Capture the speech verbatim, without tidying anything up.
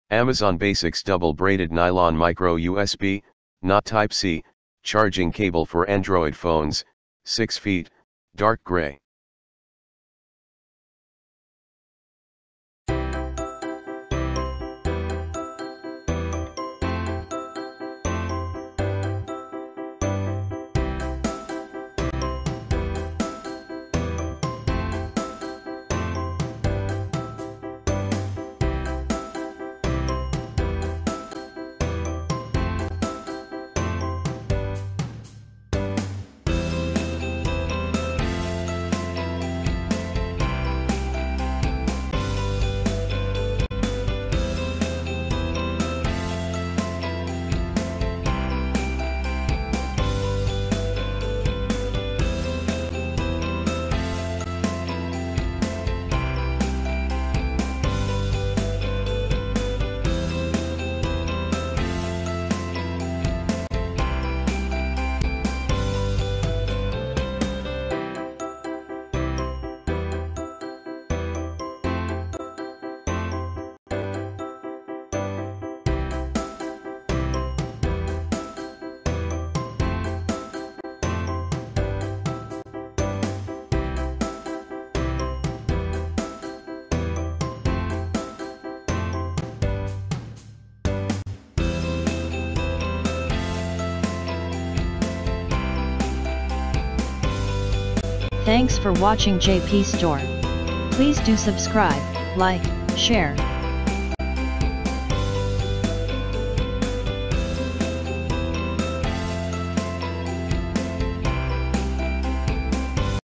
Amazon Basics Double Braided Nylon Micro U S B, not Type C, charging cable for Android phones, six feet, dark gray. Thanks for watching J P Store. Please do subscribe, like, share,